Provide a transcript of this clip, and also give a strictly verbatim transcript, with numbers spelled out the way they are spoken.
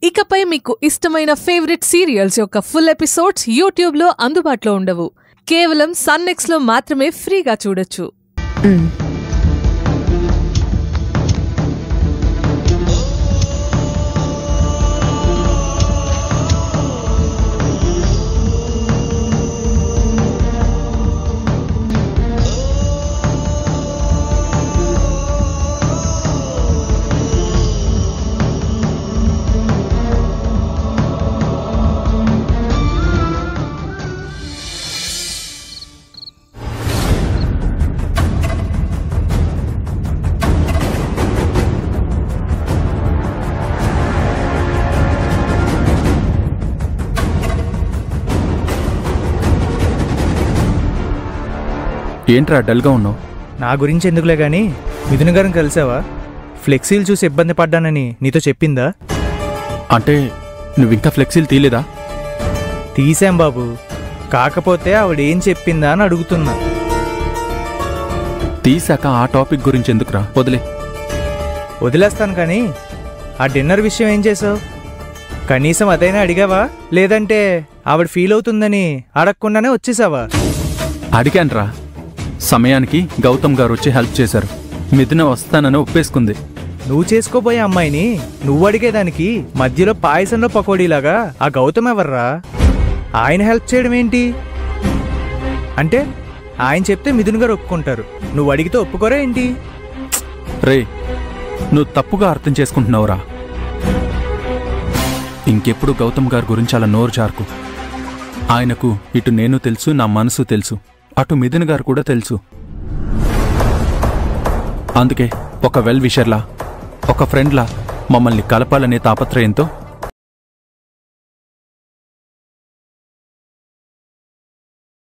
ఇకపై మీకు ఇష్టమైన ఫేవరెట్ సీరియల్స్ యొక్క ఫుల్ ఎపిసోడ్స్ యూట్యూబ్లో అందుబాటులో ఉండవు. కేవలం సన్ నెక్స్ట్లో మాత్రమే ఫ్రీగా చూడొచ్చు. ఏంట్రా డల్గా ఉన్నావు? నా గురించి ఎందుకులే గానీ మిథున్ గారిని కలిసావా? ఫ్లెక్సీలు చూసి ఇబ్బంది పడ్డానని నీతో చెప్పిందా? అంటే నువ్వింకా ఫ్లెక్సీలు తీయలేదా? తీసాం బాబు, కాకపోతే ఆవిడేం చెప్పిందా అని అడుగుతున్నా. తీసాక ఆ టాపిక్ గురించి ఎందుకురా, వదిలే. వదిలేస్తాను కానీ ఆ డిన్నర్ విషయం ఏం చేసావు? కనీసం అదైనా అడిగావా, లేదంటే ఆవిడ ఫీల్ అవుతుందని అడగకుండానే వచ్చేసావా? అడిగాన్రా. సమయానికి గౌతమ్ గారు వచ్చి హెల్ప్ చేశారు. మిథున వస్తానని ఒప్పేసుకుంది. నువ్వు చేసుకోబోయే అమ్మాయిని నువ్వు అడిగేదానికి మధ్యలో పాయసంలో పకోడీలాగా ఆ గౌతమ్ ఎవర్రా? ఆయన హెల్ప్ చేయడం ఏంటి? అంటే ఆయన చెప్తే మిథున్ గారు ఒప్పుకుంటారు, నువ్వు అడిగితే ఒప్పుకోరా ఏంటి? రే, నువ్వు తప్పుగా అర్థం చేసుకుంటున్నావురా. ఇంకెప్పుడు గౌతమ్ గారి గురించి అలా నోరు జారుకు. ఆయనకు ఇటు నేను తెలుసు, నా మనసు తెలుసు, అటు మిథున్ గారు కూడా తెలుసు. అందుకే ఒక వెల్ విషర్లా, ఒక ఫ్రెండ్లా మమ్మల్ని కలపాలనే తాపత్రయంతో